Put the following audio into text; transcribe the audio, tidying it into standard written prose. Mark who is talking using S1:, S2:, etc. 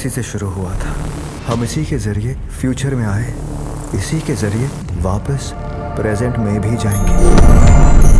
S1: इसी से शुरू हुआ था। हम इसी के जरिए फ्यूचर में आए, इसी के जरिए वापस प्रेजेंट में भी जाएंगे।